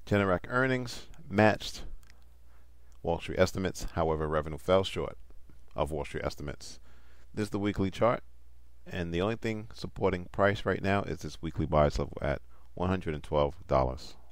Generac earnings matched Wall Street estimates. However, revenue fell short of Wall Street estimates. This is the weekly chart, and the only thing supporting price right now is this weekly bias level at $112.